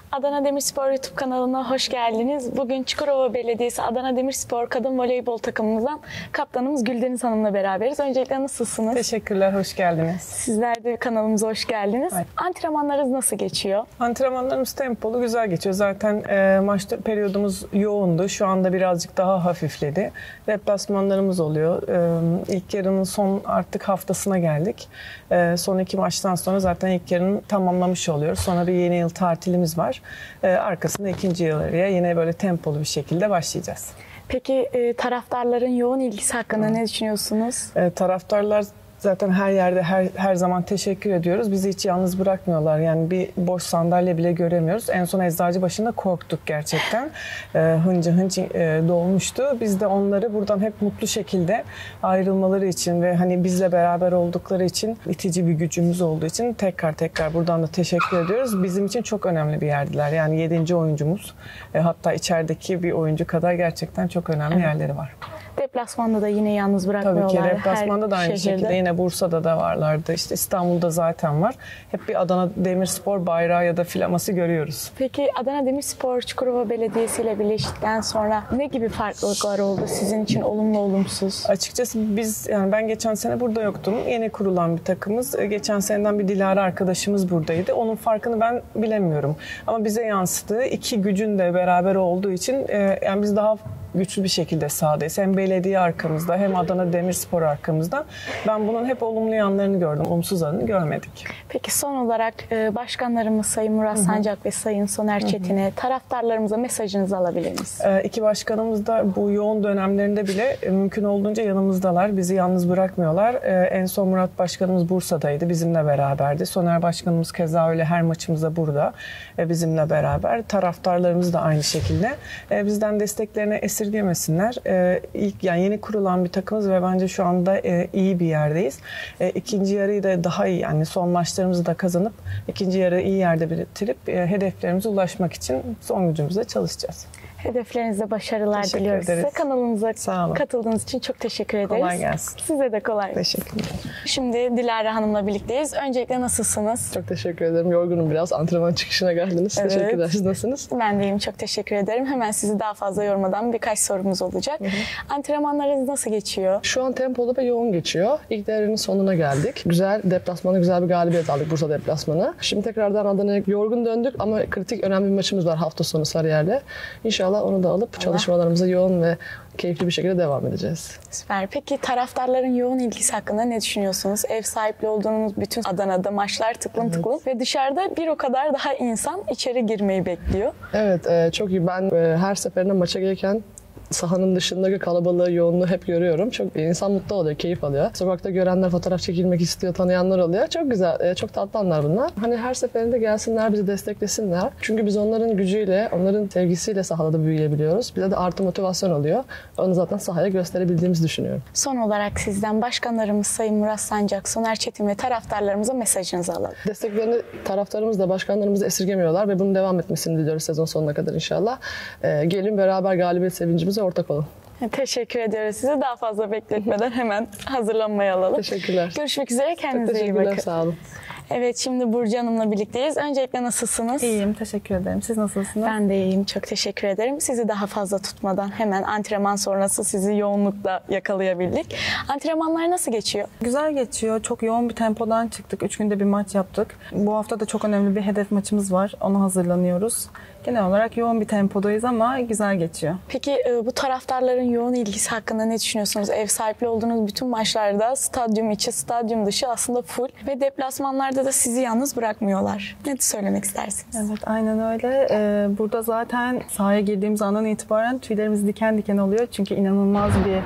Adana Demirspor YouTube kanalına hoş geldiniz. Bugün Çukurova Belediyesi Adana Demirspor Kadın Voleybol takımımızdan kaptanımız Güldeniz Hanım'la beraberiz. Öncelikle nasılsınız? Teşekkürler, hoş geldiniz. Sizler de kanalımıza hoş geldiniz. Evet. Antrenmanlarınız nasıl geçiyor? Antrenmanlarımız tempolu, güzel geçiyor. Zaten maç periyodumuz yoğundu. Şu anda birazcık daha hafifledi. Deplasmanlarımız oluyor. İlk yarının son artık haftasına geldik. Son iki maçtan sonra zaten ilk yarını tamamlamış oluyoruz. Sonra bir yeni yıl tatilimiz var. Arkasında ikinci yarıya yine böyle tempolu bir şekilde başlayacağız. Peki taraftarların yoğun ilgisi hakkında ne düşünüyorsunuz? Taraftarlar zaten her yerde her zaman teşekkür ediyoruz. Bizi hiç yalnız bırakmıyorlar. Yani bir boş sandalye bile göremiyoruz. En son Eczacıbaşı'nda korktuk gerçekten. Hıncı dolmuştu. Biz de onları buradan hep mutlu şekilde ayrılmaları için ve hani bizle beraber oldukları için, itici bir gücümüz olduğu için tekrar buradan da teşekkür ediyoruz. Bizim için çok önemli bir yerdiler. Yani 7. oyuncumuz. Hatta içerideki bir oyuncu kadar gerçekten çok önemli yerleri var. Deplasmanda da yine yalnız bırakmıyorlar. Tabii ki deplasmanda da aynı şekilde. Yine Bursa'da da varlardı. İşte İstanbul'da zaten var. Hep bir Adana Demirspor bayrağı ya da flaması görüyoruz. Peki Adana Demirspor Çukurova Belediyesi ile birleştikten sonra ne gibi farklılıklar oldu sizin için, olumlu olumsuz? Açıkçası ben geçen sene burada yoktum. Yeni kurulan bir takımız. Geçen seneden bir Dilara arkadaşımız buradaydı. Onun farkını ben bilemiyorum. Ama bize yansıdığı iki gücün de beraber olduğu için yani biz daha güçlü bir şekilde sahadayız. Hem belediye arkamızda hem Adana Demirspor arkamızda. Ben bunun hep olumlu yanlarını gördüm. Olumsuz yanlarını görmedik. Peki son olarak başkanlarımız Sayın Murat Sancak ve Sayın Soner Çetin'e taraftarlarımıza mesajınızı alabilir miyiz? İki başkanımız da bu yoğun dönemlerinde bile mümkün olduğunca yanımızdalar. Bizi yalnız bırakmıyorlar. En son Murat Başkanımız Bursa'daydı. Bizimle beraberdi. Soner Başkanımız keza öyle her maçımızda burada. Bizimle beraber. Taraftarlarımız da aynı şekilde. Bizden desteklerini esirgemesinler. Yani yeni kurulan bir takımız ve bence şu anda iyi bir yerdeyiz. İkinci yarıyı da daha iyi, yani son maçlarımızı da kazanıp ikinci yarı iyi yerde bitirip hedeflerimize ulaşmak için son gücümüzle çalışacağız. Hedeflerinizde başarılar diliyoruz size. Kanalımıza katıldığınız için çok teşekkür ederiz. Kolay gelsin. Size de kolay gelsin. Teşekkürler. Şimdi Dilara Hanım'la birlikteyiz. Öncelikle nasılsınız? Çok teşekkür ederim. Yorgunum biraz. Antrenman çıkışına geldiniz. Evet. Teşekkürler. Siz nasılsınız? Ben de iyiyim. Çok teşekkür ederim. Hemen sizi daha fazla yormadan birkaç sorumuz olacak. Antrenmanlarınız nasıl geçiyor? Şu an tempolu ve yoğun geçiyor. İlk devrenin sonuna geldik. Güzel bir galibiyet aldık Bursa deplasmanı. Şimdi tekrardan Adana'ya yorgun döndük ama kritik önemli bir maçımız var hafta sonu Sarıyer'le. İnşallah onu da alıp çalışmalarımıza yoğun ve keyifli bir şekilde devam edeceğiz. Süper. Peki taraftarların yoğun ilgisi hakkında ne düşünüyorsunuz? Ev sahipliği olduğunuz bütün Adana'da maçlar tıklım tıklım ve dışarıda bir o kadar daha insan içeri girmeyi bekliyor. Evet, çok iyi. Ben her seferinde maça gelirken sahanın dışındaki kalabalığı, yoğunluğu hep görüyorum. Çok insan mutlu oluyor, keyif alıyor. Sokakta görenler fotoğraf çekilmek istiyor, tanıyanlar oluyor. Çok güzel, çok tatlı anlar bunlar. Hani her seferinde gelsinler, bizi desteklesinler. Çünkü biz onların gücüyle, onların sevgisiyle sahada da büyüyebiliyoruz. Bize de artı motivasyon oluyor. Onu zaten sahaya gösterebildiğimizi düşünüyorum. Son olarak sizden başkanlarımız Sayın Murat Sancak, Soner Çetin ve taraftarlarımıza mesajınızı alalım. Desteklerini taraftarımız da başkanlarımız da esirgemiyorlar ve bunun devam etmesini diliyoruz sezon sonuna kadar inşallah. Gelin beraber galibiyet sevincimize ortak olun. Teşekkür ediyoruz size. Daha fazla bekletmeden hemen hazırlanmaya alalım. Teşekkürler. Görüşmek üzere. Kendinize iyi bakın. Teşekkürler. Sağ olun. Evet, şimdi Burcu Hanım'la birlikteyiz. Öncelikle nasılsınız? İyiyim, teşekkür ederim. Siz nasılsınız? Ben de iyiyim, çok teşekkür ederim. Sizi daha fazla tutmadan hemen antrenman sonrası sizi yoğunlukla yakalayabildik. Antrenmanlar nasıl geçiyor? Güzel geçiyor. Çok yoğun bir tempodan çıktık. 3 günde bir maç yaptık. Bu hafta da çok önemli bir hedef maçımız var. Ona hazırlanıyoruz. Genel olarak yoğun bir tempodayız ama güzel geçiyor. Peki bu taraftarların yoğun ilgisi hakkında ne düşünüyorsunuz? Ev sahipliği olduğunuz bütün maçlarda stadyum içi, stadyum dışı aslında full ve deplasmanlarda da sizi yalnız bırakmıyorlar. Ne söylemek istersiniz? Evet, aynen öyle. Burada zaten sahaya girdiğimiz andan itibaren tüylerimiz diken diken oluyor. Çünkü inanılmaz bir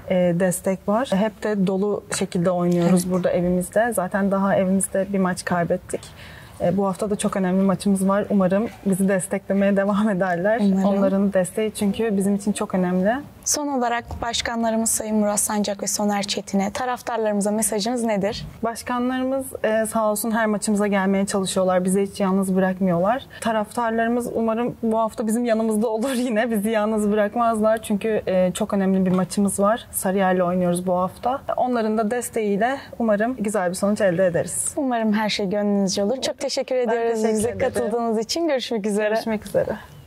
destek var. Hep de dolu şekilde oynuyoruz burada evimizde. Zaten daha evimizde bir maç kaybettik. Bu hafta da çok önemli maçımız var. Umarım bizi desteklemeye devam ederler. Umarım. Onların desteği çünkü bizim için çok önemli. Son olarak başkanlarımız Sayın Murat Sancak ve Soner Çetin'e, taraftarlarımıza mesajınız nedir? Başkanlarımız sağ olsun her maçımıza gelmeye çalışıyorlar. Bizi hiç yalnız bırakmıyorlar. Taraftarlarımız umarım bu hafta bizim yanımızda olur yine. Bizi yalnız bırakmazlar. Çünkü çok önemli bir maçımız var. Sarıyer'le oynuyoruz bu hafta. Onların da desteğiyle umarım güzel bir sonuç elde ederiz. Umarım her şey gönlünüzce olur. Çok teşekkür ediyoruz teşekkür bize ederim. katıldığınız için. Görüşmek üzere. Görüşmek üzere.